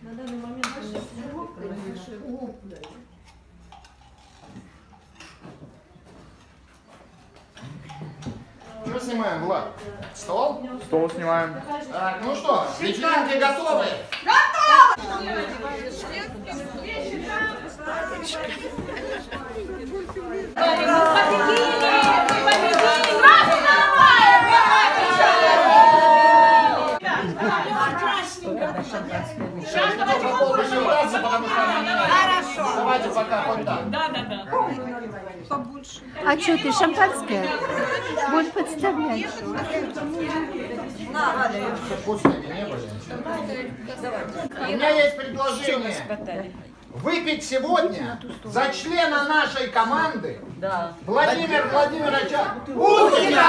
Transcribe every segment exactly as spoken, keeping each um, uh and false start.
На данный момент что снимаем, Влад? Стол? Стол снимаем. Так, ну что, вечеринки готовы? Готовы! Хорошо. Давайте пока хоть так. Да, да, да. Побольше. А что ты, шампанское? Будешь подставлять? Вкусными не были. У меня есть предложение. Выпить сегодня за члена нашей команды Владимира Владимировича Путина!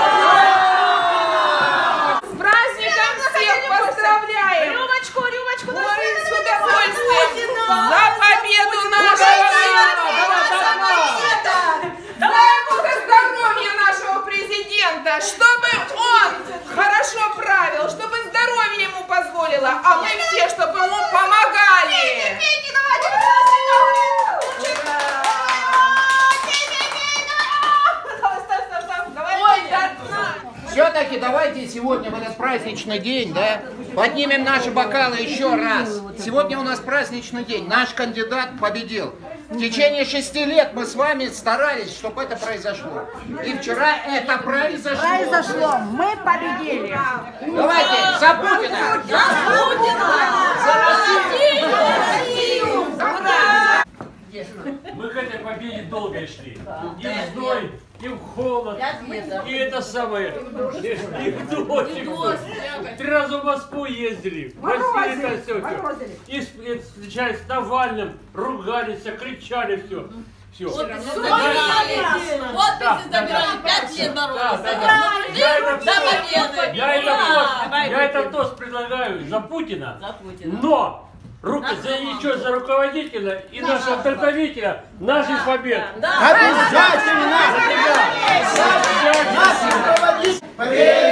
С праздником всех поздравляем! Рюмочку, рюмочку! Ой, с удовольствием! За победу нашего! Дай Бог здоровья нашего президента, чтобы он хорошо правил, чтобы здоровье ему позволило, а мы все, чтобы ему помогали! Все-таки давайте сегодня в этот праздничный день, да, поднимем наши бокалы еще раз. Сегодня у нас праздничный день. Наш кандидат победил. В течение шести лет мы с вами старались, чтобы это произошло. И вчера это произошло. Произошло. Мы победили. Давайте за Путина! За Путина! За Россию! Мы к этой победе долго шли. И в зной, и в холод, и это самое, и в дождь. Три раза в Москву ездили, в России это все. И встречались с Навальным, ругались, кричали, все. Все. Подписи забирали, пять лет боролись. Я этот тост предлагаю за Путина, но за ничего, за руководителя и нашего вдохновителя наших побед. Обязательно! Наших руководителей! Победа!